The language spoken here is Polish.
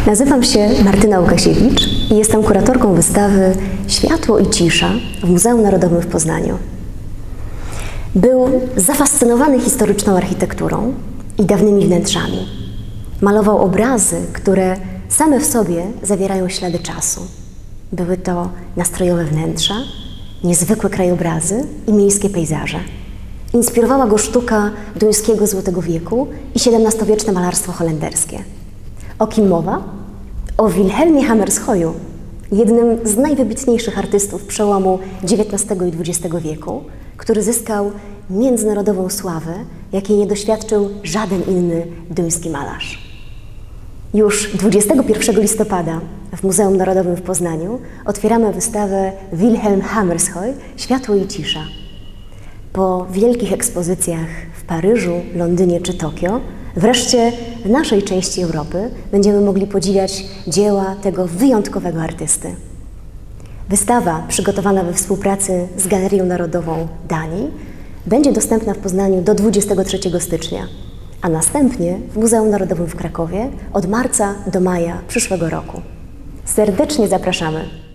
Nazywam się Martyna Łukasiewicz i jestem kuratorką wystawy Światło i cisza w Muzeum Narodowym w Poznaniu. Był zafascynowany historyczną architekturą i dawnymi wnętrzami. Malował obrazy, które same w sobie zawierają ślady czasu. Były to nastrojowe wnętrza, niezwykłe krajobrazy i miejskie pejzaże. Inspirowała go sztuka duńskiego Złotego Wieku i XVII-wieczne malarstwo holenderskie. O kim mowa? O Wilhelmie Hammershøiu, jednym z najwybitniejszych artystów przełomu XIX i XX wieku, który zyskał międzynarodową sławę, jakiej nie doświadczył żaden inny duński malarz. Już 21 listopada w Muzeum Narodowym w Poznaniu otwieramy wystawę Wilhelm Hammershøi – Światło i cisza. Po wielkich ekspozycjach w Paryżu, Londynie czy Tokio, wreszcie w naszej części Europy będziemy mogli podziwiać dzieła tego wyjątkowego artysty. Wystawa, przygotowana we współpracy z Galerią Narodową Danii, będzie dostępna w Poznaniu do 23 stycznia, a następnie w Muzeum Narodowym w Krakowie od marca do maja przyszłego roku. Serdecznie zapraszamy!